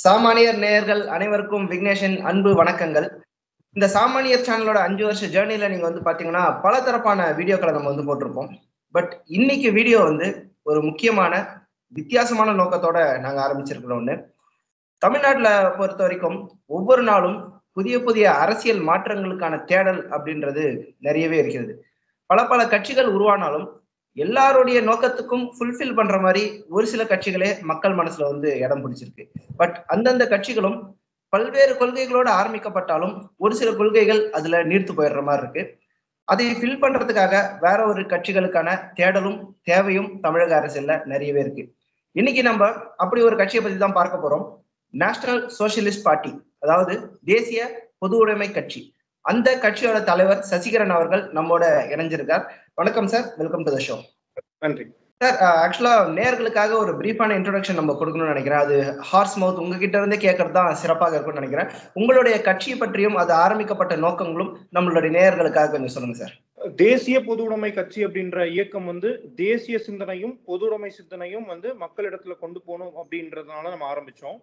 சாமானியர் நேயர்கள் அனைவருக்கும் விக்னேஷின் அன்பு வணக்கங்கள். இந்த சாமானியர் சேனலோட 5 வருஷ ஜேர்னில நீங்க பாத்தீங்கன்னா, பல தரப்பான வீடியோக்கள நம்ம போட்டிருப்போம். பட் இன்னைக்கு வீடியோ ஒரு முக்கியமான, வித்தியாசமான நோக்கத்தோட நாங்க ஆரம்பிச்சிருக்கிறோம் ஒண்ணு. தமிழ்நாட்டுல பொறுத்தவரைக்கும் ஒவ்வொரு நாளும் புதிய புதிய அரசியல் மாற்றங்களுக்கான தேடல் அப்படின்றது நிறையவே இருக்கிறது. பல பல கட்சிகள் உருவானாலும், எல்லாருடைய நோக்கத்துக்கும் ஃபுல்ஃபில் பண்ற மாரி ஒரு சில கட்சிகளே மக்கள் மனசுல இடம் பிடிச்சிருக்கு. பட் அந்தந்த கட்சிகளும் பல்வேறு கொள்கைகளோட ஆரம்பிக்கப்பட்டாலும், ஒரு சில கொள்கைகள் அதுல நீர்த்து போயிடுற மாரி இருக்கு. அதை ஃபில் பண்றதுக்காக வேற ஒரு கட்சிகளுக்கான தேடலும், தேவையும் தமிழக அரசியல்ல நிறையவே இருக்கு. இன்னைக்கு நம்ம அப்படி ஒரு கட்சியை பத்தி தான் பார்க்க போறோம். நேஷனல் சோசியலிஸ்ட் பார்ட்டி, அதாவது தேசிய பொது உடைமை கட்சி. அந்த கட்சியோட தலைவர் சசிகரன் அவர்கள் நம்மோட இணைஞ்சிருக்கார். வணக்கம் sir, welcome to the show. நன்றி சார். ஆக்சுவலா நேயர்களுக்காக ஒரு பிரீஃபான இன்ட்ரோடக்ஷன் நம்ம கொடுக்கணும்னு நினைக்கிறேன். அது ஹார்ஸ் மவுத் உங்ககிட்ட இருந்தே கேட்கறது தான் சிறப்பாக இருக்கும்னு நினைக்கிறேன். உங்களுடைய கட்சி பற்றியும் அது ஆரம்பிக்கப்பட்ட நோக்கங்களும் நம்மளுடைய நேயர்களுக்காக கொஞ்சம் சொல்லுங்க சார். தேசிய பொது உடைமை கட்சி அப்படின்ற இயக்கம் தேசிய சிந்தனையும் பொது உடைமை சிந்தனையும் மக்களிடத்துல கொண்டு போகணும் அப்படின்றதுனால நம்ம ஆரம்பிச்சோம்.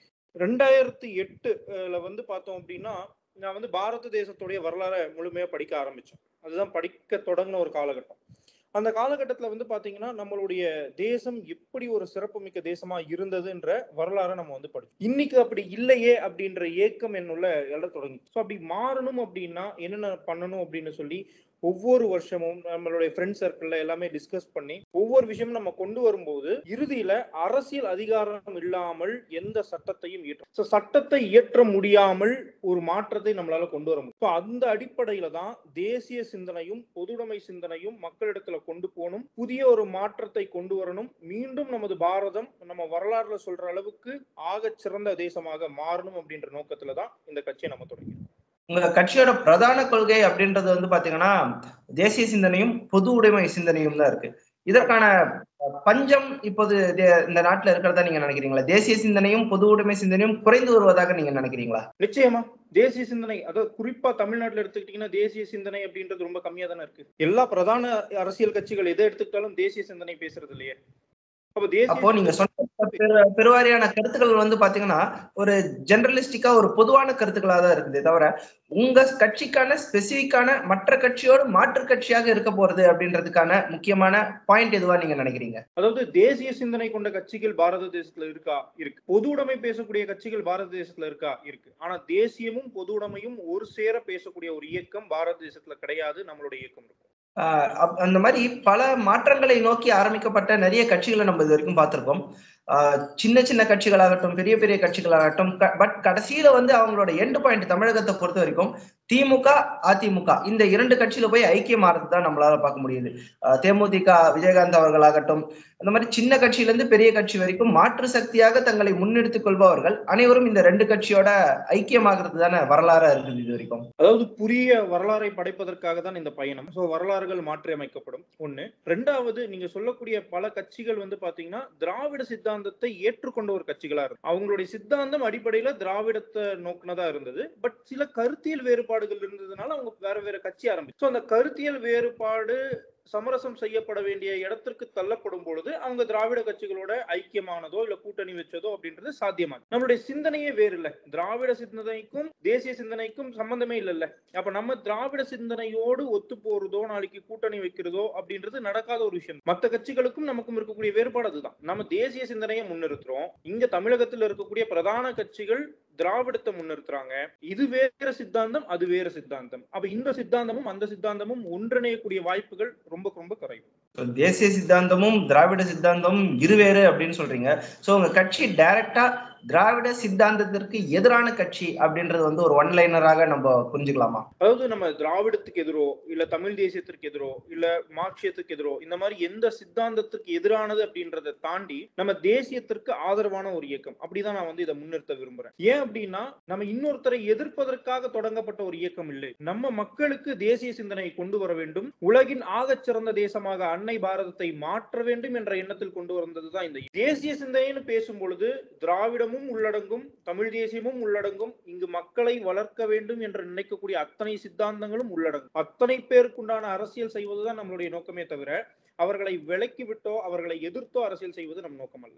2008 பார்த்தோம் அப்படின்னா, நான் பாரத தேசத்துடைய வரலாறை முழுமையா படிக்க ஆரம்பிச்சேன். அதுதான் படிக்க தொடங்கின ஒரு காலகட்டம். அந்த காலகட்டத்துல பாத்தீங்கன்னா, நம்மளுடைய தேசம் எப்படி ஒரு சிறப்புமிக்க தேசமா இருந்ததுன்ற வரலாறை நம்ம படிச்சோம். இன்னைக்கு அப்படி இல்லையே அப்படின்ற ஏக்கம் என்னுள்ள எழ தொடங்கி. ஸோ அப்படி மாறணும் அப்படின்னா என்னென்ன பண்ணணும் அப்படின்னு சொல்லி ஒவ்வொரு வருஷமும் நம்மளுடைய ஃப்ரெண்ட் சர்க்கிள்ல எல்லாமே டிஸ்கஸ் பண்ணி ஒவ்வொரு விஷயமும் நம்ம கொண்டு வரும்போது இறுதியில அரசியல் அதிகாரம் இல்லாமல் எந்த சட்டத்தையும் சட்டத்தை இயற்ற முடியாமல் ஒரு மாற்றத்தை நம்மளால கொண்டு வர முடியும். அந்த அடிப்படையில தான் தேசிய சிந்தனையும் பொதுவுடைமை சிந்தனையும் மக்களிடத்துல கொண்டு போகணும், புதிய ஒரு மாற்றத்தை கொண்டு வரணும், மீண்டும் நமது பாரதம் நம்ம வரலாறுல சொல்ற அளவுக்கு ஆக சிறந்த தேசமாக மாறணும் அப்படின்ற நோக்கத்துலதான் இந்த கட்சியை நம்ம தொடங்கினோம். உங்க கட்சியோட பிரதான கொள்கை அப்படின்றது பாத்தீங்கன்னா, தேசிய சிந்தனையும் பொது உடைமை சிந்தனையும் தான் இருக்கு. இதற்கான பஞ்சம் இப்போது இந்த நாட்டுல இருக்கிறதா நீங்க நினைக்கிறீங்களா? தேசிய சிந்தனையும் பொது உடைமை சிந்தனையும் குறைந்து வருவதாக நீங்க நினைக்கிறீங்களா? நிச்சயமா. தேசிய சிந்தனை, அதாவது குறிப்பா தமிழ்நாட்டுல எடுத்துக்கிட்டீங்கன்னா தேசிய சிந்தனை அப்படின்றது ரொம்ப கம்மியா தானே இருக்கு. எல்லா பிரதான அரசியல் கட்சிகள் எதை எடுத்துக்கிட்டாலும் தேசிய சிந்தனை பேசுறது இல்லையே. அப்போ நீங்க சொன்ன பெருவாரியான கருத்துக்கள் பாத்தீங்கன்னா, ஒரு ஜெனரலிஸ்டிக்கா ஒரு பொதுவான கருத்துக்களா தான் இருக்குது. தவிர உங்க கட்சிக்கான ஸ்பெசிபிக்கான மற்ற கட்சியோடு மாற்று கட்சியாக இருக்க போறது அப்படின்றதுக்கான முக்கியமான பாயிண்ட் எதுவா நீங்க நினைக்கிறீங்க? அதாவது தேசிய சிந்தனை கொண்ட கட்சிகள் பாரத தேசத்துல இருக்கா? இருக்கு. பொது உடைமை பேசக்கூடிய கட்சிகள் பாரத தேசத்துல இருக்கா? இருக்கு. ஆனா தேசியமும் பொது உடைமையும் ஒரு சேர பேசக்கூடிய ஒரு இயக்கம் பாரத தேசத்துல கிடையாது. நம்மளுடைய இயக்கம் இருக்கும். அந்த மாதிரி பல மாற்றங்களை நோக்கி ஆரம்பிக்கப்பட்ட நிறைய கட்சிகளை நம்ம இது வரைக்கும் பார்த்திருக்கோம். சின்ன சின்ன கட்சிகளாகட்டும், பெரிய பெரிய கட்சிகளாகட்டும், பட் கடைசியில அவங்களோட எண்ட் பாயிண்ட் தமிழகத்தை பொறுத்த வரைக்கும் திமுக, அதிமுக இந்த 2 கட்சியில போய் ஐக்கியமாறது தான் நம்மளால பார்க்க முடியுது. தேமுதிக விஜயகாந்த் அவர்களாகட்டும், அந்த மாதிரி சின்ன கட்சியில இருந்து பெரிய கட்சி வரைக்கும் மாற்று சக்தியாக தங்களை முன்னெடுத்துக் கொள்பவர்கள் அனைவரும் இந்த 2 கட்சியோட ஐக்கியமாகிறது தானே வரலாறா இருக்குது இது வரைக்கும். அதாவது புதிய வரலாறை படைப்பதற்காக தான் இந்த பயணம். வரலாறுகள் மாற்றி அமைக்கப்படும் ஒண்ணு. 2வது, நீங்க சொல்லக்கூடிய பல கட்சிகள் பாத்தீங்கன்னா திராவிட சித்தாந்தத்தை ஏற்றுக்கொண்ட ஒரு கட்சிகளா இருக்கு. அவங்களுடைய சித்தாந்தம் அடிப்படையில திராவிடத்தை நோக்கினதா இருந்தது. பட் சில கருத்தியல் வேறுபாடுகள் இருந்ததுனால அவங்க வேற வேற கட்சி ஆரம்பிச்சு. அந்த கருத்தியல் வேறுபாடு சமரசம் செய்யப்பட வேண்டிய இடத்திற்கு தள்ளப்படும் பொழுது அவங்க திராவிட கட்சிகளோட ஐக்கியமானதோ இல்ல கூட்டணி வச்சதோ அப்படின்றது சாத்தியமாகும். நம்மளுடைய சிந்தனையே வேறு இல்ல. திராவிட சிந்தனைக்கும் தேசிய சிந்தனைக்கும் சம்பந்தமே இல்ல. அப்ப நம்ம திராவிட சிந்தனையோடு ஒத்து போறதோ நாளைக்கு கூட்டணி வைக்கிறதோ அப்படின்றது நடக்காத ஒரு விஷயம். மற்ற கட்சிகளுக்கும் நமக்கும் இருக்கக்கூடிய வேறுபாடு அதுதான். நம்ம தேசிய சிந்தனையை முன்னிறுத்துறோம். இங்க தமிழகத்தில் இருக்கக்கூடிய பிரதான கட்சிகள் திராவிடத்தை முன்னிறுத்துறாங்க. இது வேற சித்தாந்தம், அது வேற சித்தாந்தம். அப்ப இந்த சித்தாந்தமும் அந்த சித்தாந்தமும் ஒன்றிணையக்கூடிய வாய்ப்புகள் ரொம்ப ரொம்ப குறைவு. தேசிய சித்தாந்தமும் திராவிட சித்தாந்தமும் இருவேறு அப்படின்னு சொல்றீங்க. சோ உங்க கட்சி டைரக்டா திராவிட சித்தாந்தத்திற்கு எதிரான கட்சி அப்படின்றது ஒரு ஒன்லைனராக நம்ம புரிஞ்சுக்கலாமா? அதாவது நம்ம திராவிடத்துக்கு எதிரோ இல்ல தமிழ் தேசியத்திற்கு எதிரோ இல்ல மார்க்சியத்துக்கு எதிரோ இந்த மாதிரி எந்த சித்தாந்தத்திற்கு எதிரானது அப்படின்றத தாண்டி நம்ம தேசியத்திற்கு ஆதரவான ஒரு இயக்கம். அப்படிதான் நான் இதை முன்னிறுத்த விரும்புறேன். ஏன் அப்படின்னா நம்ம இன்னொருத்தரை எதிர்ப்பதற்காக தொடங்கப்பட்ட ஒரு இயக்கம் இல்லை. நம்ம மக்களுக்கு தேசிய சிந்தனை கொண்டு வர வேண்டும், உலகின் ஆகச் சிறந்த தேசமாக அன்னை பாரதத்தை மாற்ற வேண்டும் என்ற எண்ணத்தில் கொண்டு வந்ததுதான் இந்த தேசிய சிந்தனைன்னு பேசும் பொழுது திராவிடமும் உள்ளடங்கும், தமிழ் தேசியமும் உள்ளடங்கும். இங்கு மக்களை வளர்க்க வேண்டும் என்று நினைக்கக்கூடிய அத்தனை சித்தாந்தங்களும் உள்ளடங்கும். அத்தனை பேருக்குண்டான அரசியல் செய்வதுதான் நம்மளுடைய நோக்கமே தவிர அவர்களை விலக்கி விட்டோ அவர்களை எதிர்த்தோ அரசியல் செய்வது நம் நோக்கம் அல்ல.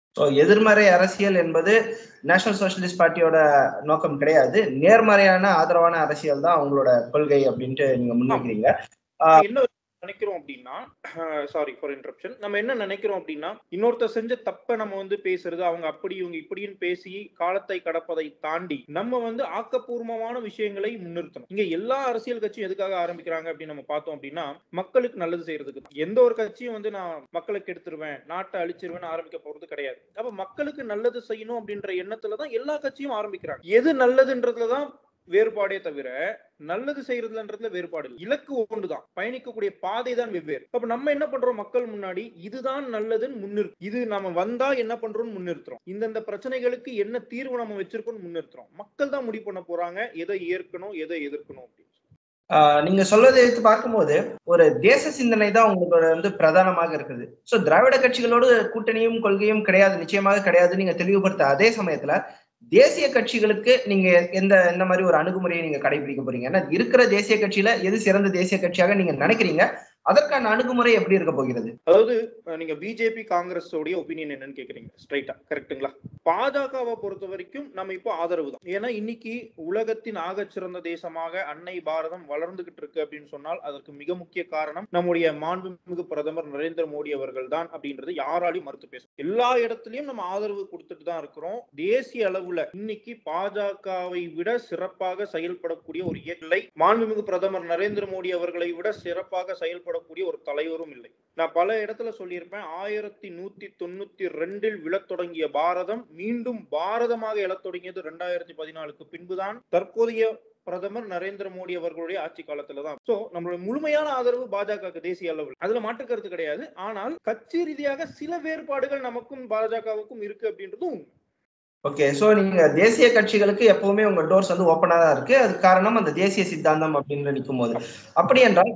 ஸோ எதிர்மறை அரசியல் என்பது நேஷனல் சோசியலிஸ்ட் பார்ட்டியோட நோக்கம் கிடையாது, நேர்மறையான ஆதரவான அரசியல் தான் அவங்களோட கொள்கை அப்படின்ட்டு நீங்க முன்வைக்கிறீங்க. என்ன நினைக்கிறோம் அப்படின்னா, சாரி ஃபார் இன்டரப்ஷன், நம்ம என்ன நினைக்கிறோம் அப்படின்னா, இன்னொருத்தர் செஞ்ச தப்ப நம்ம வந்து பேசுறது, அவங்க அப்படி இவங்க இப்படின்னு பேசி காலத்தை கடப்பதை தாண்டி நம்ம வந்து ஆக்கப்பூர்வமான விஷயங்களை முன்னிறுத்தணும். இங்க எல்லா அரசியல் கட்சியும் எதுக்காக ஆரம்பிக்கிறாங்க அப்படின்னு நம்ம பார்த்தோம் அப்படின்னா, மக்களுக்கு நல்லது செய்யறதுக்கு. எந்த ஒரு கட்சியும் வந்து நான் மக்களுக்கு எடுத்துருவேன், நாட்டை அழிச்சிருவேன் ஆரம்பிக்க போறது கிடையாது. அப்ப மக்களுக்கு நல்லது செய்யணும் அப்படின்ற எண்ணத்துலதான் எல்லா கட்சியும் ஆரம்பிக்கிறாங்க. எது நல்லதுன்றதுலதான் வேறுபாடே தவிர நல்லது செய்யறதுன்றதுல வேறுபாடு இல்லை. இலக்கு ஒன்றுதான், பயணிக்கக்கூடிய பாதை தான் வெவ்வேறு. அப்ப நம்ம என்ன பண்றோம், மக்கள் முன்னாடி இதுதான் நல்லதுன்னு முன்னிறுத்தோம். இது நம்ம வந்தா என்ன பண்றோம்னு முன்னிறுத்துறோம். இந்தந்த பிரச்சனைகளுக்கு என்ன தீர்வு நம்ம வச்சிருக்கோம்னு முன்னிறுத்துறோம். மக்கள் தான் முடிவு பண்ண போறாங்க எதை ஏற்கணும் எதை எதிர்க்கணும் அப்படின்னு. நீங்க சொல்வதை எடுத்து பார்க்கும்போது ஒரு தேச சிந்தனை தான் உங்களோட வந்து பிரதானமாக இருக்குது. சோ திராவிட கட்சிகளோடு கூட்டணியும் கொள்கையும் கிடையாது, நிச்சயமாக கிடையாது நீங்க தெளிவுபடுத்த அதே சமயத்துல தேசிய கட்சிகளுக்கு நீங்க எந்த மாதிரி ஒரு அணுகுமுறையை நீங்க கடைபிடிக்க போறீங்க? ஏன்னா இருக்கிற தேசிய கட்சியில எது சிறந்த தேசிய கட்சியாக நீங்க நினைக்கிறீங்க, அதற்கான அணுகுமுறை எப்படி இருக்க போகிறது? அதாவது நீங்க பிஜேபி காங்கிரஸ் உடைய ஒப்பீனியன் என்னன்னு கேக்குறீங்க ஸ்ட்ரைட்டா, கரெக்ட்டுங்களா? பாஜகவை பொறுத்த வரைக்கும் நம்ம இப்போ ஆதரவு தான். ஏன்னா இன்னைக்கு உலகத்தின் ஆகச்சிறந்த தேசமாக அன்னை பாரதம் வளர்ந்துகிட்டு இருக்கு அப்படின்னு சொன்னால் அதற்கு மிக முக்கிய காரணம் நம்முடைய மாண்புமிகு பிரதமர் நரேந்திர மோடி அவர்கள் தான் அப்படின்றது யாராலையும் மறுத்து பேசும். எல்லா இடத்துலயும் நம்ம ஆதரவு கொடுத்துட்டு தான் இருக்கிறோம். தேசிய அளவுல இன்னைக்கு பாஜகவை விட சிறப்பாக செயல்படக்கூடிய ஒரு இயக்கலை, மாண்புமிகு பிரதமர் நரேந்திர மோடி அவர்களை விட சிறப்பாக செயல்படக்கூடிய ஒரு தலைவரும் இல்லை. நான் பல இடத்துல சொல்லியிருப்பேன், 1192 விழத் தொடங்கிய பாரதம் மீண்டும் பாரதமாக எழத் தொடங்கியது 2014 பின்புதான் தற்போதைய பிரதமர் நரேந்திர மோடி அவர்களுடைய ஆட்சி காலத்துல தான். சோ நம்மளுடைய முழுமையான ஆதரவு பாஜக தேசிய அளவில், அதுல மாற்று கருத்து கிடையாது. ஆனால் கட்சி ரீதியாக சில வேறுபாடுகள் நமக்கும் பாஜகவுக்கும் இருக்கு அப்படின்றதும். ஓகே, சோ நீங்க தேசிய கட்சிகளுக்கு எப்பவுமே உங்க டோர்ஸ் வந்து ஓப்பனா தான் இருக்கு. அதுக்கு காரணம் அந்த தேசிய சித்தாந்தம் அப்படின்னு நிற்கும் போது. அப்படி என்றால்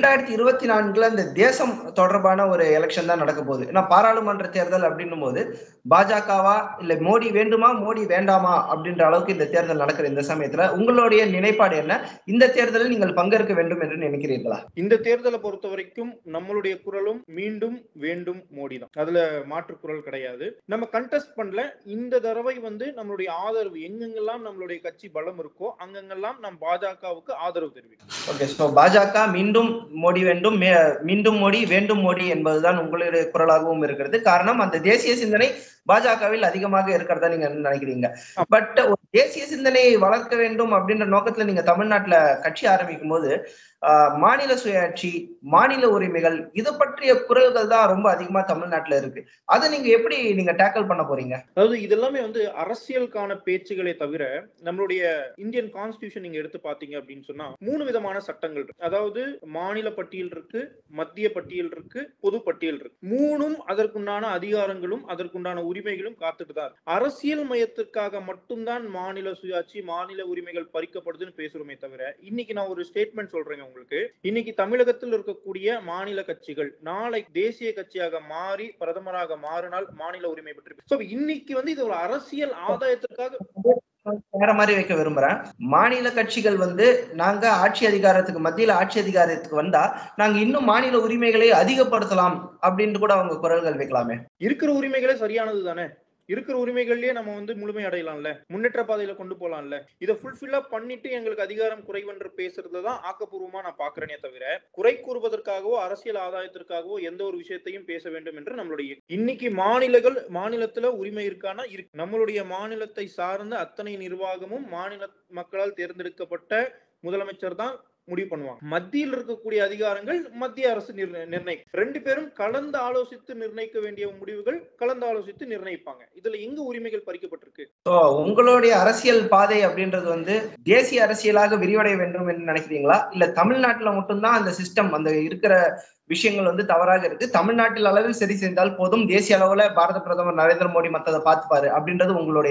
2024 இந்த தேசம் தொடர்பான ஒரு எலெக்ஷன் தான் நடக்க போகுது. ஏன்னா பாராளுமன்ற தேர்தல் அப்படின்னும் போது பாஜகவா இல்ல மோடி வேண்டுமா மோடி வேண்டாமா அப்படின்ற அளவுக்கு இந்த தேர்தல் நடக்கிற இந்த சமயத்துல உங்களுடைய நிலைப்பாடு என்ன? இந்த தேர்தலில் நீங்கள் பங்கேற்க வேண்டும் என்று நினைக்கிறீர்களா? இந்த தேர்தலை பொறுத்த வரைக்கும் நம்மளுடைய குரலும் மீண்டும் வேண்டும் மோடி தான். அதுல மாற்று குரல் கிடையாது. நம்ம கண்டெஸ்ட் பண்ணல. இந்த தடவை வந்து நம்மளுடைய ஆதரவு எங்கெங்கெல்லாம் நம்மளுடைய கட்சி பலம் இருக்கோ அங்கெங்கெல்லாம் நம் பாஜகவுக்கு ஆதரவு தெரிவிக்கும். ஓகே, சோ பாஜக மீண்டும் மோடி வேண்டும், மீண்டும் மோடி வேண்டும் மோடி என்பதுதான் உங்களுடைய குரலாகவும் இருக்கிறது. காரணம் அந்த தேசிய சிந்தனை பாஜகவில் அதிகமாக இருக்கிறதா நீங்க நினைக்கிறீங்க. பட் ஒரு தேசிய சிந்தனையை வளர்க்க வேண்டும் அப்படின்ற நோக்கத்துல நீங்க தமிழ்நாட்டுல கட்சி ஆரம்பிக்கும் போது மாநில சுயாட்சி, மாநில உரிமைகள் இது பற்றிய குரல்கள் தான் ரொம்ப அதிகமா தமிழ்நாட்டுல இருக்கு. அதை நீங்க எப்படி நீங்க டேக்கிள் பண்ண போறீங்க? அதாவது இதெல்லாமே வந்து அரசியலுக்கான பேச்சுகளே தவிர நம்மளுடைய இந்தியன் கான்ஸ்டிடியூஷன் நீங்க எடுத்து பாத்தீங்க அப்படின்னு சொன்னா 3 விதமான சட்டங்கள் இருக்கு. அதாவது மாநில பட்டியல் இருக்கு, மத்திய பட்டியல் இருக்கு, பொது பட்டியல் இருக்கு. 3ம் அதற்குண்டான அதிகாரங்களும் அதற்குண்டான உரிமைகளும் காத்துட்டு தான் இருக்கு. அரசியல் மையத்திற்காக மட்டும்தான் மாநில சுயாட்சி, மாநில உரிமைகள் பறிக்கப்படுதுன்னு பேசுறோமே தவிர, இன்னைக்கு நான் ஒரு ஸ்டேட்மெண்ட் சொல்றேங்க உங்களுக்கு. இன்னைக்கு தமிழகத்தில் இருக்கக்கூடிய மாநில கட்சிகள் நாளை தேசிய கட்சியாக மாறி பிரதமராக மாறினால் மாநில உரிமை பற்றி இன்னைக்கு வந்து இது ஒரு அரசியல் ஆதாயத்திற்காக வேற மாதிரி வைக்க விரும்புறேன். மாநில கட்சிகள் வந்து நாங்க ஆட்சி அதிகாரத்துக்கு மத்தியில ஆட்சி அதிகாரத்துக்கு வந்தா நாங்க இன்னும் மாநில உரிமைகளை அதிகப்படுத்தலாம் அப்படின்னு கூட அவங்க குரல்கள் வைக்கலாமே. இருக்கிற உரிமைகளே சரியானது தானே. இருக்கிற உரிமைகள்லயே நம்ம வந்து முழுமை அடையலாம்ல, முன்னேற்ற பாதையில கொண்டு போலாம்ல. இதை ஃபுல்ஃபில்லா பண்ணிட்டு எங்களுக்கு அதிகாரம் குறைவென்று பேசுறதுதான் ஆக்கப்பூர்வமா நான் பாக்குறேனே தவிர குறை கூறுவதற்காகவோ அரசியல் ஆதாயத்திற்காகவோ எந்த ஒரு விஷயத்தையும் பேச வேண்டும் என்று நம்மளுடைய இன்னைக்கு மாநிலத்துல உரிமை இருக்கானா இருக்கு. நம்மளுடைய மாநிலத்தை சார்ந்த அத்தனை நிர்வாகமும் மாநில மக்களால் தேர்ந்தெடுக்கப்பட்ட முதலமைச்சர் தான் முடிவு பண்ணுவாங்க. மத்தியில் இருக்கக்கூடிய அதிகாரங்கள் மத்திய அரசு நிர்ணயிக்கும். 2 பேரும் கலந்து ஆலோசித்து நிர்ணயிக்க வேண்டிய முடிவுகள் கலந்து ஆலோசித்து நிர்ணயிப்பாங்க. இதுல எங்க உரிமைகள் பறிக்கப்பட்டிருக்கு? உங்களுடைய அரசியல் பாதை அப்படின்றது வந்து தேசிய அரசியலாக விரிவடைய வேண்டும் என்று நினைக்கிறீங்களா, இல்ல தமிழ்நாட்டுல மட்டும்தான் அந்த சிஸ்டம் அந்த இருக்கிற விஷயங்கள் வந்து தவறாக இருக்கு, தமிழ்நாட்டில் அளவில் சரி செய்தால் போதும், தேசிய அளவுல பாரத பிரதமர் நரேந்திர மோடி மத்ததை பார்த்துப்பாரு அப்படின்றது உங்களுடைய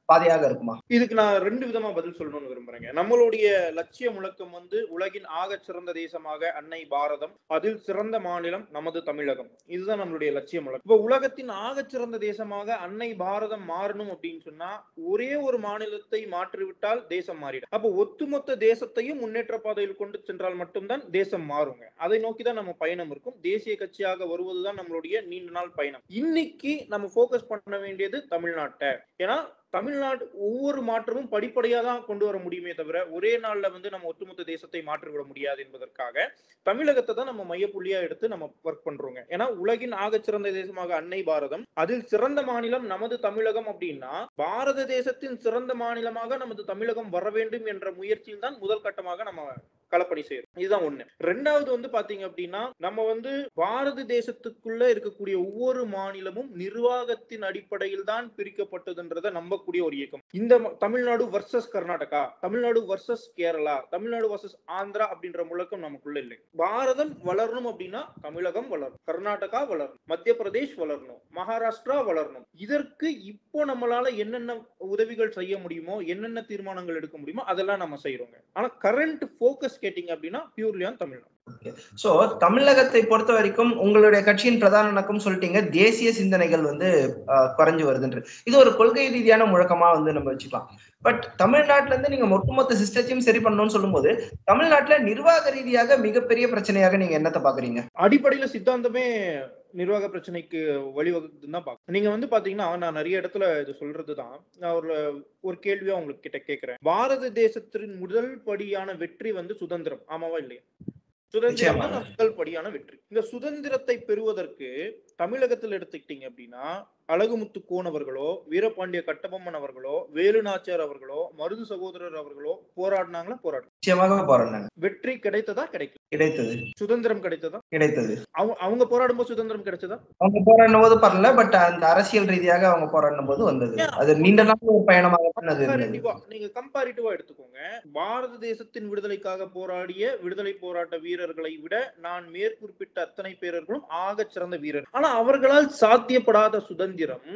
பாதையாக இருக்குமா? இதுக்கு நான் 2 விதமா பதில் சொல்லணும்னு விரும்புறேங்க. நம்மளுடைய லட்சிய முழக்கம் வந்து உலகின் ஆகச் சிறந்த தேசமாக அன்னை பாரதம், அதில் சிறந்த மாநிலம் நமது தமிழகம். இதுதான் நம்மளுடைய லட்சிய முழக்கம். இப்ப உலகத்தின் ஆகச் சிறந்த தேசமாக அன்னை பாரதம் மாறணும் அப்படின்னு சொன்னா ஒரே ஒரு மாநிலத்தை மாற்றிவிட்டால் தேசம் மாறிடும். அப்ப ஒட்டுமொத்த தேசத்தையும் முன்னேற்ற பாதையில் கொண்டு சென்றால் மட்டும்தான் தேசம் மாறுங்க. அதை நோக்கிதான் நம்ம பயணம் இருக்கும். தேசிய கட்சியாக வருவதுதான் நம்மளுடைய நீண்ட நாள் பயணம். இன்னைக்கு நம்ம போக்கஸ் பண்ண வேண்டியது தமிழ்நாட்டை. ஏன்னா தமிழ்நாடு ஒவ்வொரு மாற்றமும் படிப்படியா தான் கொண்டு வர முடியுமே தவிர ஒரே நாள்ல வந்து நம்ம ஒட்டுமொத்த தேசத்தை மாற்றிவிட முடியாது என்பதற்காக தமிழகத்தை தான் நம்ம மையப்புள்ளியா எடுத்து நம்ம ஒர்க் பண்றோங்க. ஏன்னா உலகின் ஆகச்சிறந்த தேசமாக அன்னை பாரதம், அதில் சிறந்த மாநிலம் நமது தமிழகம் அப்படின்னா பாரத தேசத்தின் சிறந்த மாநிலமாக நமது தமிழகம் வர வேண்டும் என்ற முயற்சியில் தான் முதல் கட்டமாக நம்ம களப்பணி செய்யறோம். இதுதான் ஒண்ணு. 2வது வந்து பாத்தீங்க அப்படின்னா நம்ம வந்து பாரத தேசத்துக்குள்ள இருக்கக்கூடிய ஒவ்வொரு மாநிலமும் நிர்வாகத்தின் அடிப்படையில் தான் பிரிக்கப்பட்டதுன்றதை நம்பக்கூடிய ஒரு இயக்கம். இந்த Tamil Nadu versus Karnataka, Tamil Nadu versus Kerala, Tamil Nadu versus Andhra அப்படின்ற முழக்கம் நமக்குள்ள இல்லை. பாரதம் வளரணும் அப்படின்னா தமிழகம் வளரணும், கர்நாடகா வளரணும், மத்திய பிரதேஷ் வளரணும், மகாராஷ்டிரா வளரணும். இதற்கு இப்போ நம்மளால என்னென்ன உதவிகள் செய்ய முடியுமோ, என்னென்ன தீர்மானங்கள் எடுக்க முடியுமோ அதெல்லாம் நம்ம செய்யறோங்க. ஆனா கரண்ட் போக்கஸ் கேட்டிங்க அப்படின்னா பியூர்லி ஆன் தமிழ்நாடு. சோ தமிழகத்தை பொறுத்த வரைக்கும் உங்களுடைய கட்சியின் பிரதான நோக்கம் சொல்லிட்டீங்க, தேசிய சிந்தனைகள் வந்து குறைஞ்சு வருதுன்ற. இது ஒரு கொள்கை ரீதியான முழக்கமா வந்து நம்ம வச்சுக்கலாம். பட் தமிழ்நாட்டுல இருந்து நீங்க ஒட்டுமொத்த சிஸ்டத்தையும் சரி பண்ணணும்னு சொல்லும் போது தமிழ்நாட்டுல நிர்வாக ரீதியாக மிகப்பெரிய பிரச்சனையாக நீங்க என்னத்தை பாக்குறீங்க? அடிப்படையில சித்தாந்தமே நிர்வாக பிரச்சனைக்கு வழிவகுக்குதுன்னு தான் பாக்க. நீங்க வந்து பாத்தீங்கன்னா நான் நிறைய இடத்துல இது சொல்றதுதான். நான் ஒரு கேள்வியா உங்களுக்கு கிட்ட கேட்கிறேன். பாரத தேசத்தின் முதல் படியான வெற்றி வந்து சுதந்திரம், ஆமாவா இல்லையா? சுதந்திரம் தான் முதல் படியான வெற்றி. இந்த சுதந்திரத்தை பெறுவதற்கு தமிழகத்தில் எடுத்துக்கிட்டீங்க அப்படின்னா அழகுமுத்து கோன் அவர்களோ, வீரபாண்டிய கட்டபொம்மன் அவர்களோ, வேலு நாச்சியார் அவர்களோ, மருது சகோதரர் அவர்களோ போராடினாங்களா? போராடினாங்க. வெற்றி கிடைத்ததா? கிடைத்தது. சுதந்திரம் கிடைத்ததா? கிடைத்தது. அவங்க போராடும் போது சுதந்திரம் கிடைச்சதா? அவங்க போராடும் போது பரல, பட் அந்த அரசியல் ரீதியாக அவங்க போராடும் போது வந்தது. அது நீண்ட நாள் ஒரு பயணமாக நீங்க கம்பேரிட்டிவா எடுத்துக்கோங்க. பாரத தேசத்தின் விடுதலைக்காக போராடிய விடுதலை போராட்ட வீரர்களை விட நான் மேற்குறிப்பிட்ட அத்தனை பேர்களும் ஆக சிறந்த வீரர். ஆனா அவர்களால் சாத்தியப்படாத சுதந்திரம்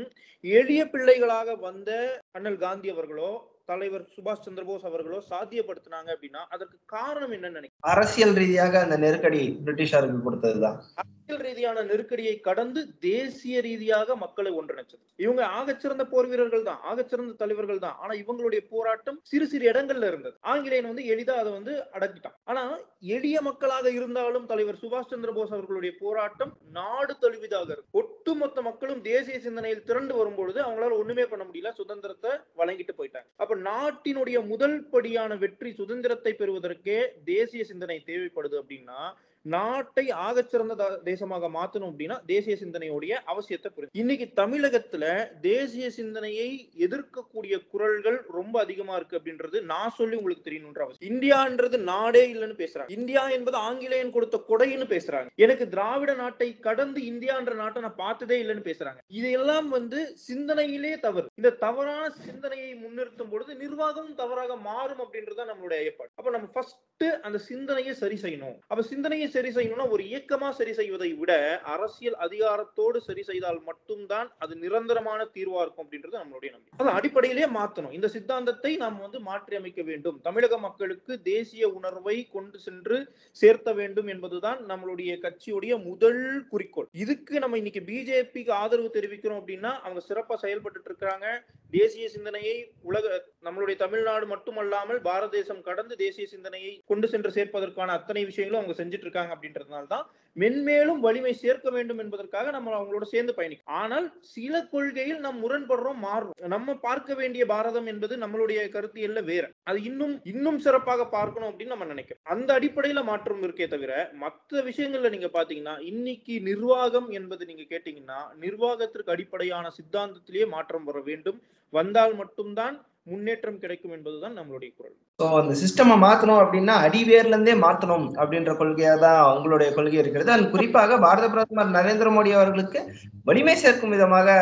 எளிய பிள்ளைகளாக வந்த அண்ணல் காந்தி அவர்களோ, தலைவர் சுபாஷ் சந்திரபோஸ் அவர்களோ சாத்தியப்படுத்தினாங்க அப்படின்னா அதற்கு காரணம் என்னன்னு நினைக்கிறேன்? அரசியல் ரீதியாக அந்த நெருக்கடி பிரிட்டிஷாருக்கு கொடுத்ததுதான். அரசியல் ரீதியான நெருக்கடியை கடந்து தேசிய ரீதியாக மக்களை ஒன்றிணைச்சது. இவங்க ஆகச்சிறந்த போர் வீரர்கள் தான், ஆகச்சிறந்த தலைவர்கள் தான். ஆனா இவங்களுடைய போராட்டம் சிறு சிறு இடங்கள்ல இருந்தது. ஆங்கிலேயன் வந்து எளிதா அதை வந்து அடக்கிட்டான். ஆனா எளிய மக்களாக இருந்தாலும் தலைவர் சுபாஷ் சந்திரபோஸ் அவர்களுடைய போராட்டம் நாடு தழுவிதாக இருக்கு. ஒட்டுமொத்த மக்களும் தேசிய சிந்தனையில் திரண்டு வரும்பொழுது அவங்களால ஒண்ணுமே பண்ண முடியல, சுதந்திரத்தை வழங்கிட்டு போயிட்டாங்க. அப்ப நாட்டினுடைய முதல் படியான வெற்றி சுதந்திரத்தை பெறுவதற்கே தேசிய சிந்தனை தேவைப்படுது அப்படின்னா நாட்டை ஆகச்சிறந்த தேசமாக மாத்தணும் அப்படின்னா தேசிய சிந்தனையுடைய அவசியத்தை புரியும். இன்னைக்கு தமிழகத்துல தேசிய சிந்தனையை எதிர்க்கக்கூடிய குரல்கள் ரொம்ப அதிகமா இருக்கு அப்படின்றது நான் சொல்லி உங்களுக்கு தெரியணும்ன்ற அவசியம். இந்தியான்றது நாடே இல்லைன்னு பேசுறாங்க. இந்தியா என்பது ஆங்கிலேயன் கொடுத்த கொடைன்னு பேசுறாங்க. எனக்கு திராவிட நாட்டை கடந்து இந்தியான்ற நாட்டை நான் பார்த்ததே இல்லைன்னு பேசுறாங்க. இதெல்லாம் வந்து சிந்தனையிலே தவறு. இந்த தவறான சிந்தனையை முன்னிறுத்தும் பொழுது நிர்வாகமும் தவறாக மாறும் அப்படின்றத நம்மளுடைய ஏற்பாடு. அப்ப நம்ம ஃபர்ஸ்ட் அந்த சிந்தனையை சரி செய்யணும். அப்ப சிந்தனையை சரி செய்யணும்னா ஒரு இயக்கமா சரி செய்வதை விட அரசியல் அதிகாரத்தோடு சரி செய்தால் மட்டும்தான் அது நிரந்தரமான தீர்வா இருக்கும் அப்படின்றது நம்மளுடைய நம்பிக்கை. அது அடிப்படையிலேயே மாற்றணும். இந்த சித்தாந்தத்தை நாம் வந்து மாற்றி அமைக்க வேண்டும். தமிழக மக்களுக்கு தேசிய உணர்வை கொண்டு சென்று சேர்த்த வேண்டும் என்பதுதான் நம்மளுடைய கட்சியுடைய முதல் குறிக்கோள். இதுக்கு நம்ம இன்னைக்கு பிஜேபிக்கு ஆதரவு தெரிவிக்கிறோம் அப்படின்னா அவங்க சிறப்பா செயல்பட்டு இருக்காங்க. தேசிய சிந்தனையை நம்மளுடைய தமிழ்நாடு மட்டுமல்லாமல் பாரத தேசம் கடந்து தேசிய சிந்தனையை கொண்டு சென்று சேர்ப்பதற்கான அத்தனை விஷயங்களும் அவங்க செஞ்சுட்டு இருக்காங்க அப்படின்றதுனால தான் மென்மேலும் வலிமை சேர்க்க வேண்டும் என்பதற்காக நம்ம அவங்களோட சேர்ந்து பயணிக்கும். ஆனால் சில கொள்கையில் நாம் முரண்படுறோம், மாறும். நம்ம பார்க்க வேண்டிய பாரதம் என்பது நம்மளுடைய கருத்தியல்ல வேற. அது இன்னும் சிறப்பாக பார்க்கணும் அப்படின்னு நம்ம நினைக்கிறோம். அந்த அடிப்படையில மாற்றம் இருக்கே தவிர மற்ற விஷயங்கள்ல நீங்க பாத்தீங்கன்னா இன்னைக்கு நிர்வாகம் என்பது நீங்க கேட்டீங்கன்னா நிர்வாகத்திற்கு அடிப்படையான சித்தாந்தத்திலேயே மாற்றம் வர வேண்டும். வந்தால் மட்டும்தான் முன்னேற்றம் கிடைக்கும் என்பதுதான் நம்மளுடைய குரல். சோ அந்த சிஸ்டமை மாத்தணும் அப்படின்னா அடிவேர்ல இருந்தே மாத்தணும் அப்படின்ற கொள்கையா தான் உங்களுடைய கொள்கை இருக்கிறது. அது குறிப்பாக பாரத பிரதமர் நரேந்திர மோடி அவர்களுக்கு வலிமை சேர்க்கும் விதமாக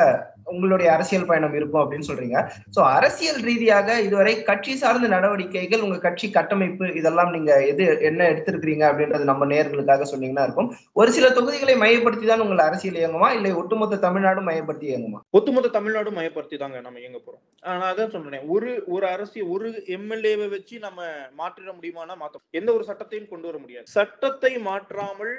உங்களுடைய அரசியல் பயணம் இருக்கும் அப்படின்னு சொல்றீங்க. சோ அரசியல் ரீதியாக இதுவரை கட்சி சார்ந்த நடவடிக்கைகள், உங்க கட்சி கட்டமைப்பு இதெல்லாம் நீங்க என்ன எடுத்திருக்கிறீங்க அப்படின்றது நம்ம நேயர்களுக்காக சொன்னீங்கன்னா இருக்கும். ஒரு சில தொகுதிகளை மையப்படுத்தி தான் உங்கள் அரசியல் இயங்குமா, இல்லை ஒட்டுமொத்த தமிழ்நாடும் மையப்படுத்தி இயங்குமா? ஒட்டுமொத்த தமிழ்நாடும் மையப்படுத்தி தாங்க நம்ம இயங்க போறோம். நான் அதான் சொல்றேன். ஒரு அரசியல் ஒரு எம்எல்ஏவை வச்சு நம்ம மாற்றிட முடியுமானா மாத்த எந்த ஒரு சட்டத்தையும் கொண்டு வர முடியாது. சட்டத்தை மாற்றாமல்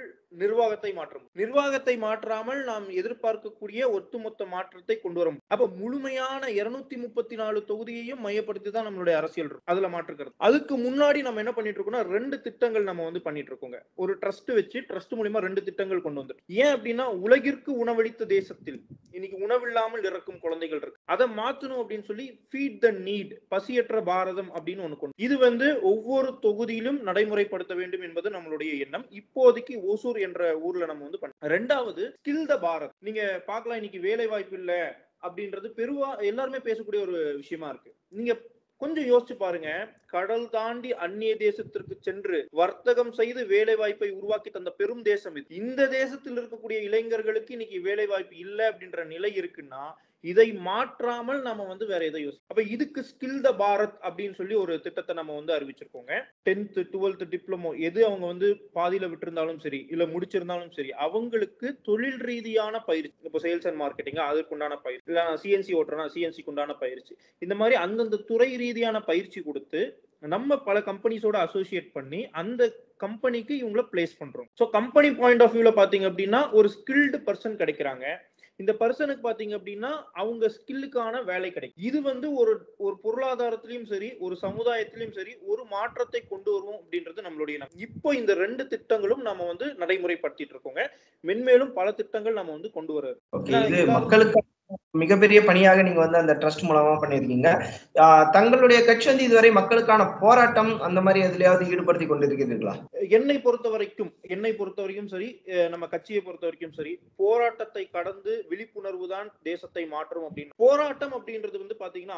நிர்வாகத்தை மாற்றாமல் நாம் எதிர்பார்க்கக்கூடிய ஒட்டுமொத்த மாற்றத்தை கொண்டு வர முடியும். அப்ப முழுமையான 234 தொகுதியையும் மையப்படுத்தி தான் நம்மளுடைய அரசியல் இருக்கும். அதுல மாற்றுக்கிறது. அதுக்கு முன்னாடி நம்ம என்ன பண்ணிட்டு இருக்கோம்னா 2 திட்டங்கள் நம்ம வந்து பண்ணிட்டு இருக்கோங்க. ஒரு ட்ரஸ்ட் வச்சு ட்ரஸ்ட் மூலமா 2 திட்டங்கள் கொண்டு வந்து. ஏன் அப்படின்னா உலகிற்கு உணவளித்த தேசத்தில் இன்னைக்கு உணவில்லாமல் இறக்கும் குழந்தைகள் இருக்கு. அதை மாத்தணும் அப்படின்னு சொல்லி ஃபீட் த நீட், பசியற்ற பாரதம் அப்படின்னு ஒண்ணு கொண்டு இது வந்து ஒவ்வொரு தொகுதியிலும் நடைமுறைப்படுத்த வேண்டும் என்பது நம்மளுடைய எண்ணம். இப்போதைக்கு ஓசூர் என்ற ஊர்ல நம்ம வந்து பண்ண. ரெண்டாவது ஸ்கில் த பாரத். நீங்க பார்க்கலாம் இன்னைக்கு வேலை வாய்ப்பு இல்ல அப்படின்றது எல்லாருமே பேசக்கூடிய ஒரு விஷயமா இருக்கு. நீங்க கொஞ்சம் யோசிச்சு பாருங்க. கடல் தாண்டி அந்நிய தேசத்திற்கு சென்று வர்த்தகம் செய்து வேலை வாய்ப்பை உருவாக்கி தந்த பெரும் தேசம் இது. இந்த தேசத்தில் இருக்கக்கூடிய இளைஞர்களுக்கு இன்னைக்கு வேலை வாய்ப்பு இல்லை அப்படின்ற நிலை இருக்குன்னா இதை மாற்றாமல் நம்ம வந்து வேற எதை யோசி. அப்ப இதுக்கு ஸ்கில் த பாரத் அப்படின்னு சொல்லி ஒரு திட்டத்தை நம்ம வந்து அறிவிச்சிருக்கோங்க. 10th 12th டிப்ளமோ எது அவங்க வந்து பாதியில விட்டிருந்தாலும் சரி இல்ல முடிச்சிருந்தாலும் சரி அவங்களுக்கு தொழில் ரீதியான பயிற்சி. இப்போ சேல்ஸ் அண்ட் மார்க்கெட்டிங் அதுக்குண்டான பயிற்சி, இல்ல சிஎன்சி ஓட்டுறனா சிஎன்சிக்கு உண்டான பயிற்சி, இந்த மாதிரி அந்தந்த துறை ரீதியான பயிற்சி கொடுத்து நம்ம பல கம்பெனிஸோட அசோசியேட் பண்ணி அந்த கம்பெனிக்கு இவங்களை பிளேஸ் பண்றோம். ஸோ கம்பெனி பாயிண்ட் ஆஃப் வியூல பாத்தீங்க அப்படின்னா ஒரு ஸ்கில்டு பர்சன் கிடைக்கிறாங்க. இந்த பர்சனுக்கு பாத்தீங்க அப்படின்னா அவங்க ஸ்கில்லுக்கான வேலை கிடைக்கும். இது வந்து ஒரு பொருளாதாரத்திலையும் சரி ஒரு சமுதாயத்திலையும் சரி ஒரு மாற்றத்தை கொண்டு வருவோம் அப்படின்றது நம்மளுடைய இப்போ இந்த 2 திட்டங்களும் நம்ம வந்து நடைமுறைப்படுத்திட்டு இருக்கோங்க. மென்மேலும் பல திட்டங்கள் நம்ம வந்து கொண்டு வர மக்களுக்கு மிகப்பெரிய பணியாக நீங்க வந்து அந்த ட்ரஸ்ட் மூலமா பண்ணிருக்கீங்க. தங்களுடைய கட்சி வந்து இதுவரை மக்களுக்கான போராட்டம் அந்த மாதிரி எதுலயாவது ஈடுபடுத்தி கொண்டிருக்கிறீர்களா? என்னை பொறுத்த வரைக்கும் சரி நம்ம கட்சியை பொறுத்த வரைக்கும் சரி போராட்டத்தை கடந்து விழிப்புணர்வு தான் தேசத்தை மாற்றும் அப்படின்னு. போராட்டம் அப்படின்றது வந்து பாத்தீங்கன்னா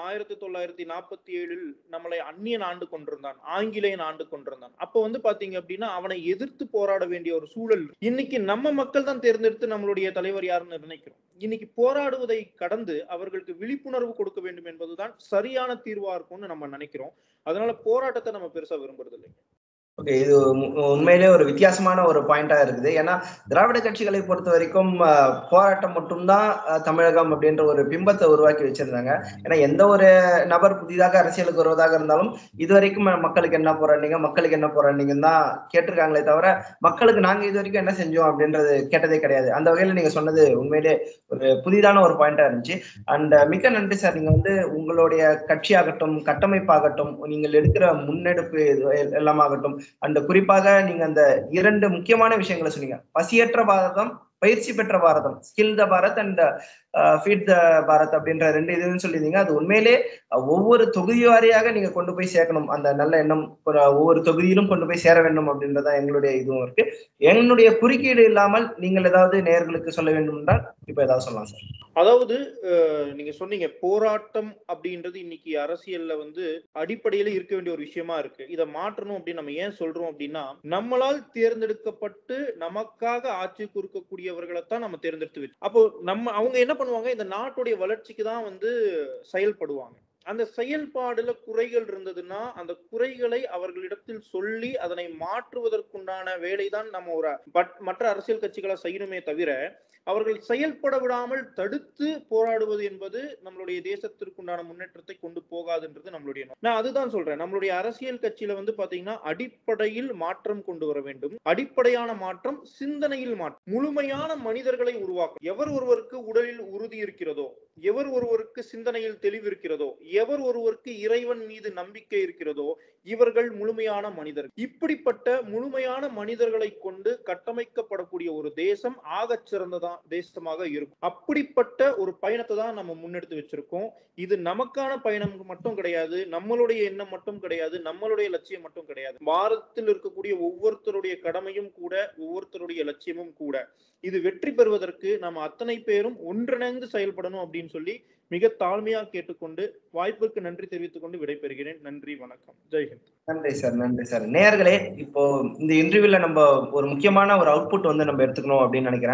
1947 நம்மளை அந்நியன் ஆண்டு கொண்டிருந்தான், ஆங்கிலேயன் ஆண்டு கொண்டிருந்தான். அப்ப வந்து பாத்தீங்க அப்படின்னா அவனை எதிர்த்து போராட வேண்டிய ஒரு சூழல். இன்னைக்கு நம்ம மக்கள் தான் தேர்ந்தெடுத்து நம்மளுடைய தலைவர் யாருன்னு நினைக்கிறோம். இன்னைக்கு போராடுவதை கடந்து அவர்களுக்கு விழிப்புணர்வு கொடுக்க வேண்டும் என்பதுதான் சரியான தீர்வா இருக்கும்னு நம்ம நினைக்கிறோம். அதனால போராட்டத்தை நம்ம பெருசா விரும்புறது இல்லைங்க. ஓகே, இது உண்மையிலே ஒரு வித்தியாசமான ஒரு பாயிண்டா இருக்குது. ஏன்னா திராவிட கட்சிகளை பொறுத்த வரைக்கும் போராட்டம் மட்டும்தான் தமிழகம் அப்படின்ற ஒரு பிம்பத்தை உருவாக்கி வச்சிருந்தாங்க. ஏன்னா எந்த ஒரு நபர் புதிதாக அரசியலுக்கு வருவதாக இருந்தாலும் இதுவரைக்கும் மக்களுக்கு என்ன போராடினீங்கன்னு தான் கேட்டிருக்காங்களே தவிர மக்களுக்கு நாங்க இது வரைக்கும் என்ன செஞ்சோம் அப்படின்றது கேட்டதே கிடையாது. அந்த வகையில நீங்க சொன்னது உண்மையிலே ஒரு புதிதான ஒரு பாயிண்டா இருந்துச்சு. அண்ட் மிக்க நன்றி சார். நீங்க வந்து உங்களுடைய கட்சியாகட்டும் கட்டமைப்பாகட்டும் நீங்கள் எடுக்கிற முன்னெடுப்பு எல்லாமாகட்டும் அந்த குறிப்பாக நீங்க அந்த 2 முக்கியமான விஷயங்களை சொன்னீங்க. பசியற்ற பாரதம், பயிற்சி பெற்ற பாரதம், skill the Bharat and feed the Bharat அப்படின்ற 2 இதுன்னு சொல்லியிருந்தீங்க. அது உண்மையிலே ஒவ்வொரு தொகுதி வாரியாக நீங்க கொண்டு போய் சேர்க்கணும். அந்த நல்ல எண்ணம் ஒவ்வொரு தொகுதியிலும் கொண்டு போய் சேர வேண்டும் அப்படின்றதா எங்களுடைய இதுவும் இருக்கு. என்னுடைய குறுக்கீடு இல்லாமல் நீங்கள் ஏதாவது நேயர்களுக்கு சொல்ல வேண்டும் என்றால் இப்ப ஏதாவது சொல்லலாம் சார். அதாவது நீங்க சொன்னீங்க போராட்டம் அப்படின்றது இன்னைக்கு அரசியல்ல வந்து அடிப்படையில இருக்க வேண்டிய ஒரு விஷயமா இருக்கு. இதை மாற்றணும் அப்படின்னு நம்ம ஏன் சொல்றோம் அப்படின்னா நம்மளால் தேர்ந்தெடுக்கப்பட்டு நமக்காக ஆட்சி கொடுக்கக்கூடியவர்களைத்தான் நம்ம தேர்ந்தெடுத்து வச்சு அப்போ அவங்க என்ன பண்ணுவாங்க, இந்த நாட்டுடைய வளர்ச்சிக்கு தான் வந்து செயல்படுவாங்க. அந்த செயல்பாடுல குறைகள் இருந்ததுன்னா அந்த குறைகளை அவர்களிடத்தில் சொல்லி அதனை மாற்றுவதற்குண்டான வேலைதான் நம்ம மற்ற அரசியல் கட்சிகளை செய்யணுமே தவிர அவர்கள் செயல்பட விடாமல் தடுத்து போராடுவது என்பது நம்மளுடைய தேசத்திற்குண்டான முன்னேற்றத்தை கொண்டு போகாதுன்றது நம்மளுடைய. நான் அதுதான் சொல்றேன். நம்மளுடைய அரசியல் கட்சியில வந்து பாத்தீங்கன்னா அடிப்படையில் மாற்றம் கொண்டு வர வேண்டும். அடிப்படையான மாற்றம் சிந்தனையில் மாற்றம். முழுமையான மனிதர்களை உருவாக்கும். எவர் ஒருவருக்கு உடலில் உறுதி இருக்கிறதோ, எவர் ஒருவருக்கு சிந்தனையில் தெளிவு இருக்கிறதோ, எவர் ஒருவருக்கு இறைவன் மீது நம்பிக்கை இருக்கிறதோ இவர்கள் முழுமையான மனிதர்கள். இப்படிப்பட்ட முழுமையான மனிதர்களை கொண்டு கட்டமைக்கப்படக்கூடிய ஒரு தேசம் ஆகச் சிறந்ததா தேசமாக இருக்கும். அப்படிப்பட்ட ஒரு பயணத்தை தான் நம்ம முன்னெடுத்து வச்சிருக்கோம். இது நமக்கான பயணம் மட்டும் கிடையாது, நம்மளுடைய எண்ணம் மட்டும் கிடையாது, நம்மளுடைய லட்சியம் மட்டும் கிடையாது. பாரதத்தில் இருக்கக்கூடிய ஒவ்வொருத்தருடைய கடமையும் கூட, ஒவ்வொருத்தருடைய லட்சியமும் கூட. இது வெற்றி பெறுவதற்கு நம்ம அத்தனை பேரும் ஒன்றிணைந்து செயல்படணும் அப்படின்னு சொல்லி மிக தாழ்மையா கேட்டுக்கொண்டு வாய்ப்புக்கு நன்றி தெரிவித்துக் கொண்டு விடைபெறுகிறேன். நன்றி, வணக்கம், ஜெய்ஹிந்த். நன்றி சார். நேயர்களே, இப்போ இந்த இன்டர்வியூல நம்ம ஒரு முக்கியமான ஒரு அவுட்புட் வந்து நம்ம எடுத்துக்கணும் அப்படின்னு நினைக்கிறேன்.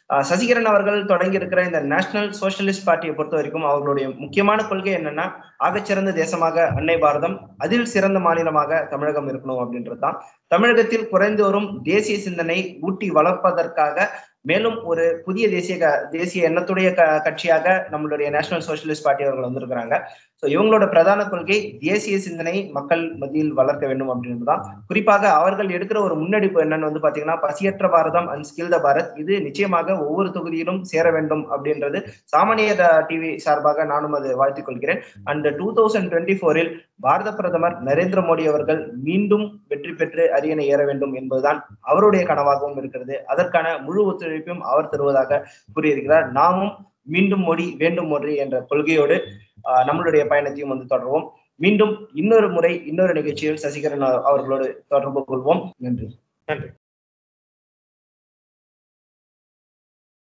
சசிகரன் அவர்கள் தொடங்கி இருக்கிற இந்த நேஷனல் சோசியலிஸ்ட் பார்ட்டியை பொறுத்த வரைக்கும் அவர்களுடைய முக்கியமான கொள்கை என்னன்னா, ஆகச்சிறந்த தேசமாக அன்னை பாரதம், அதில் சிறந்த மாநிலமாக தமிழகம் இருக்கணும் அப்படின்றதுதான். தமிழகத்தில் குறைந்து வரும் தேசிய சிந்தனை ஊட்டி வளர்ப்பதற்காக மேலும் ஒரு புதிய தேசிய எண்ணத்துடைய கட்சியாக நம்மளுடைய நேஷனல் சோசியலிஸ்ட் பார்ட்டி அவர்கள் வந்திருக்கிறாங்க. ஸோ இவங்களோட பிரதான கொள்கை தேசிய சிந்தனை மக்கள் மத்தியில் வளர்க்க வேண்டும் அப்படின்றதுதான். குறிப்பாக அவர்கள் எடுக்கிற ஒரு முன்னெடுப்பு என்னன்னு வந்து பாத்தீங்கன்னா, பசியற்ற பாரதம் அண்ட் ஸ்கில் த பாரத், இது நிச்சயமாக ஒவ்வொரு தொகுதியிலும் சேர வேண்டும் அப்படின்றது சாமானிய டிவி சார்பாக நானும் அதை வாழ்த்திக் கொள்கிறேன். அண்ட் 2024 பாரத பிரதமர் நரேந்திர மோடி அவர்கள் மீண்டும் வெற்றி பெற்று அரியணை ஏற வேண்டும் என்பதுதான் அவருடைய கனவாகவும் இருக்கிறது. அதற்கான முழு ஒத்துழைப்பையும் அவர் தருவதாக கூறியிருக்கிறார். நாமும் மீண்டும் மோடி வேண்டும் மோடி என்ற கொள்கையோடு நம்மளுடைய பயணத்தையும் வந்து தொடர்வோம். மீண்டும் இன்னொரு முறை இன்னொரு நிகழ்ச்சியில் சசிகரன் அவர்களோடு தொடர்பு கொள்வோம். நன்றி.